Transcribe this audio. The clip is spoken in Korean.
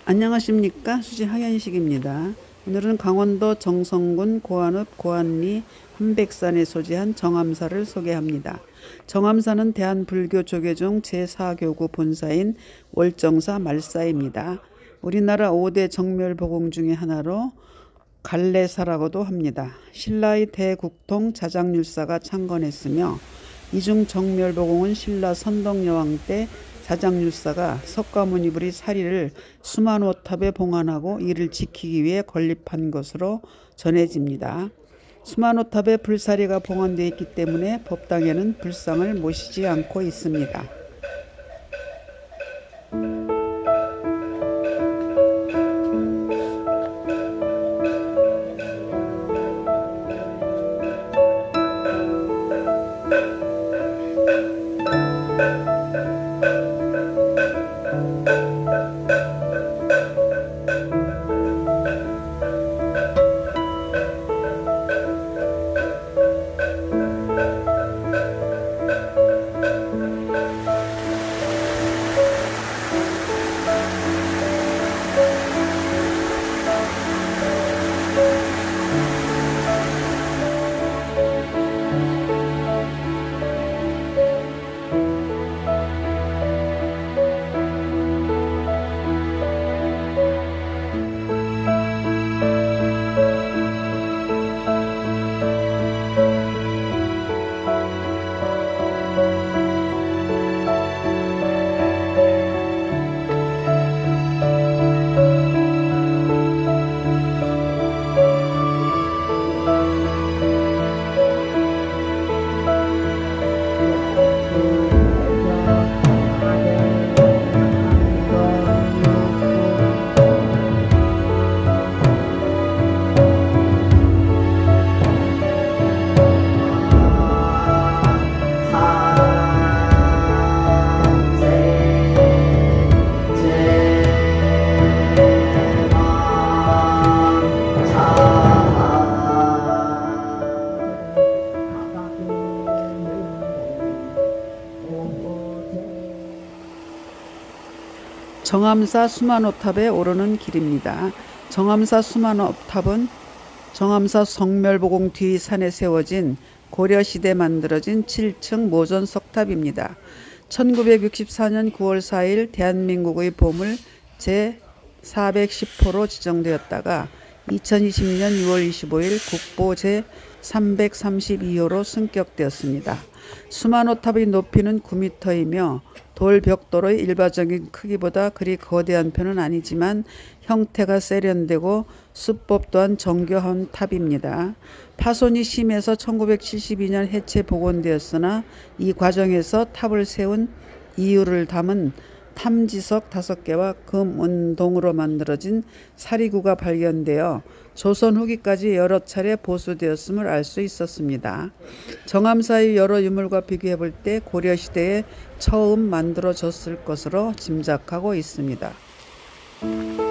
안녕하십니까, 수지 항현식입니다. 오늘은 강원도 정선군 고안읍 고안리 한백산에 소재한 정암사를 소개합니다. 정암사는 대한불교조계종 제4교구 본사인 월정사 말사입니다. 우리나라 5대 정멸보공 중의 하나로 갈래사라고도 합니다. 신라의 대국통 자장률사가 창건했으며 이중 정멸보공은 신라 선덕여왕 때 자장률사가 석가모니불이 사리를 수만호탑에 봉안하고 이를 지키기 위해 건립한 것으로 전해집니다. 수만호탑에 불사리가 봉안되어 있기 때문에 법당에는 불상을 모시지 않고 있습니다. 정암사 수만호탑에 오르는 길입니다. 정암사 수만호탑은 정암사 성멸보공 뒤 산에 세워진 고려시대 만들어진 7층 모전 석탑입니다. 1964년 9월 4일 대한민국의 보물 제410호로 지정되었다가 2020년 6월 25일 국보 제332호로 승격되었습니다. 수만호탑의 높이는 9m이며 돌 벽돌의 일반적인 크기보다 그리 거대한 편은 아니지만 형태가 세련되고 수법 또한 정교한 탑입니다. 파손이 심해서 1972년 해체 복원되었으나 이 과정에서 탑을 세운 이유를 담은 탐지석 5개와 금은동으로 만들어진 사리구가 발견되어 조선 후기까지 여러 차례 보수되었음을 알 수 있었습니다. 정암사의 여러 유물과 비교해 볼 때 고려시대에 처음 만들어졌을 것으로 짐작하고 있습니다.